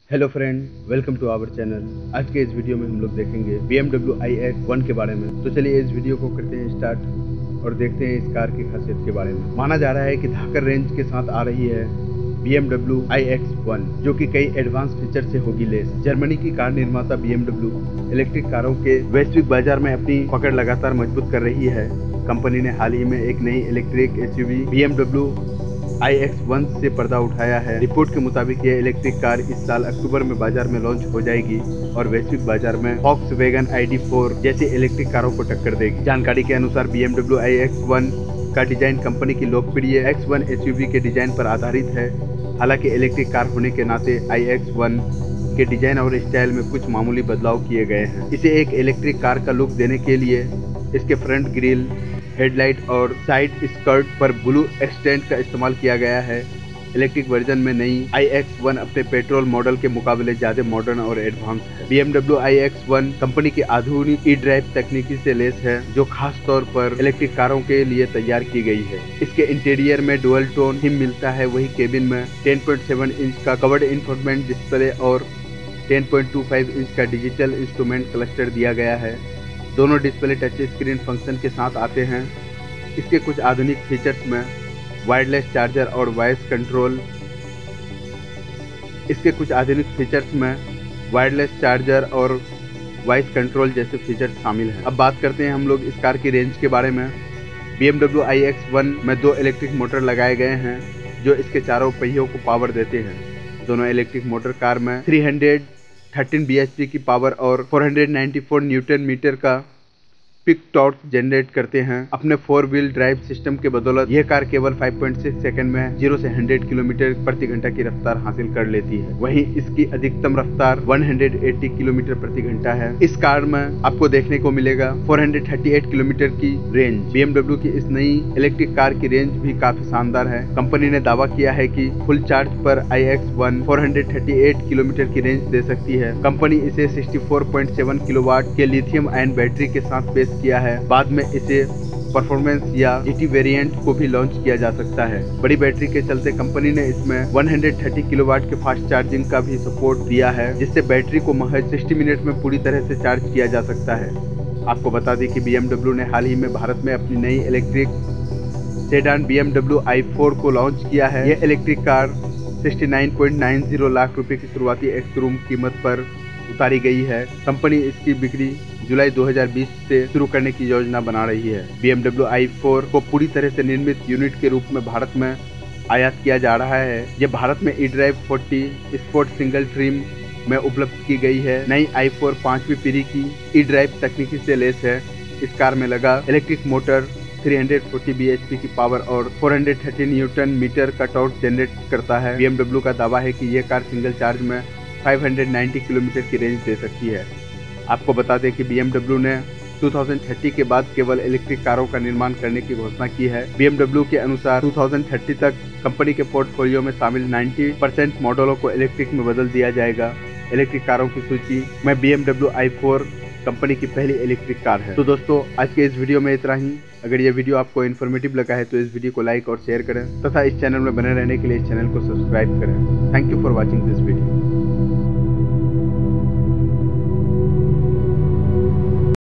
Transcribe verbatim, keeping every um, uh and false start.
Hello friend, welcome to our channel. आज के इस वीडियो में हम लोग देखेंगे B M W I X one के बारे में। तो चलिए इस वीडियो को करते हैं स्टार्ट और देखते हैं इस कार की खासियत के बारे में। माना जा रहा है कि धाकर रेंज के साथ आ रही है B M W I X one, जो कि कई एडवांस फीचर से होगी लेस। जर्मनी की कार निर्माता बी एम डब्ल्यू इलेक्ट्रिक कारों के वैश्विक बाजार में अपनी पकड़ लगातार मजबूत कर रही है। कंपनी ने हाल ही में एक नई electric S U V B M W I X one से पर्दा उठाया है। रिपोर्ट के मुताबिक यह इलेक्ट्रिक कार इस साल अक्टूबर में बाजार में लॉन्च हो जाएगी और वैश्विक बाजार में वॉक्सवैगन आई डी फोर जैसी इलेक्ट्रिक कारों को टक्कर देगी। जानकारी के अनुसार B M W I X one का डिजाइन कंपनी की लोकप्रिय X one S U V के डिजाइन पर आधारित है। हालांकि इलेक्ट्रिक कार होने के नाते आई एक्स वन के डिजाइन और स्टाइल में कुछ मामूली बदलाव किए गए हैं। इसे एक इलेक्ट्रिक कार का लुक देने के लिए इसके फ्रंट ग्रिल, हेडलाइट और साइड स्कर्ट पर ब्लू एक्सटेंट का इस्तेमाल किया गया है। इलेक्ट्रिक वर्जन में नई आई एक्स वन अपने पेट्रोल मॉडल के मुकाबले ज्यादा मॉडर्न और एडवांस है। B M W I X one company की आधुनिक ई ड्राइव तकनीकी से लेस है, जो खास तौर पर इलेक्ट्रिक कारों के लिए तैयार की गई है। इसके इंटीरियर में डुअल टोन थीम मिलता है। वही केबिन में टेन पॉइंट सेवन इंच का कवर्ड इंफोटेनमेंट डिस्प्ले और ten point two five inch का डिजिटल इंस्ट्रूमेंट क्लस्टर दिया गया है। दोनों डिस्प्ले टच स्क्रीन फंक्शन के साथ आते हैं। इसके कुछ आधुनिक फीचर्स में वायरलेस चार्जर और वॉइस कंट्रोल इसके कुछ आधुनिक फीचर्स में वायरलेस चार्जर और वॉइस कंट्रोल जैसे फीचर्स शामिल हैं। अब बात करते हैं हम लोग इस कार की रेंज के बारे में। B M W I X one में दो इलेक्ट्रिक मोटर लगाए गए हैं जो इसके चारों पहियों को पावर देते हैं। दोनों इलेक्ट्रिक मोटर कार में three hundred thirteen B H P की पावर और four hundred ninety four newton meter का पिक टॉर्क जनरेट करते हैं। अपने फोर व्हील ड्राइव सिस्टम के बदौलत यह कार केवल फाइव पॉइंट सिक्स सेकंड में जीरो से हंड्रेड किलोमीटर प्रति घंटा की रफ्तार हासिल कर लेती है। वहीं इसकी अधिकतम रफ्तार वन हंड्रेड एटी किलोमीटर प्रति घंटा है। इस कार में आपको देखने को मिलेगा four hundred thirty eight kilometre की रेंज। बी एम डब्ल्यू की इस नई इलेक्ट्रिक कार की रेंज भी काफी शानदार है। कंपनी ने दावा किया है कि फुल चार्ज पर I X one four hundred thirty eight kilometre की रेंज दे सकती है। कंपनी इसे sixty four point seven kilowatt के लिथियम आयन बैटरी के साथ पेश किया है। बाद में इसे परफॉर्मेंस या जीटी वेरिएंट को भी लॉन्च किया जा सकता है। बड़ी बैटरी के चलते कंपनी ने इसमें वन हंड्रेड थर्टी किलोवाट के फास्ट चार्जिंग का भी सपोर्ट दिया है, जिससे बैटरी को महज सिक्सटी मिनट में पूरी तरह से चार्ज किया जा सकता है। आपको बता दें कि बी एम डब्ल्यू ने हाल ही में भारत में अपनी नई electric sedan B M W I four को लॉन्च किया है। यह electric car sixty nine point nine zero lakh रुपए की शुरुआती एक्स-शोरूम कीमत पर उतारी गई है। कंपनी इसकी बिक्री जुलाई दो हज़ार बीस से शुरू करने की योजना बना रही है। B M W I four को पूरी तरह से निर्मित यूनिट के रूप में भारत में आयात किया जा रहा है। यह भारत में E drive forty sport single trim में उपलब्ध की गई है। नई आई फोर पांचवी पीढ़ी की ई ड्राइव तकनीकी से लेस है। इस कार में लगा electric motor three hundred forty B H P की पावर और four hundred thirty newton meter का टॉर्क जनरेट करता है। बी एम डब्ल्यू का दावा है कि यह कार सिंगल चार्ज में फाइव हंड्रेड नाइंटी किलोमीटर की रेंज दे सकती है। आपको बता दें कि बी एम डब्ल्यू ने टू थाउजेंड थर्टी के बाद केवल इलेक्ट्रिक कारों का निर्माण करने की घोषणा की है। बी एम डब्ल्यू के अनुसार टू थाउजेंड थर्टी तक कंपनी के पोर्टफोलियो में शामिल नाइंटी परसेंट मॉडलों को इलेक्ट्रिक में बदल दिया जाएगा। इलेक्ट्रिक कारों की सूची में B M W I four company की पहली इलेक्ट्रिक कार है। तो दोस्तों, आज के इस वीडियो में इतना ही। अगर ये वीडियो आपको इन्फॉर्मेटिव लगा है तो इस वीडियो को लाइक और शेयर करें तथा इस चैनल में बने रहने के लिए इस चैनल को सब्सक्राइब करें। Thank you for watching this video.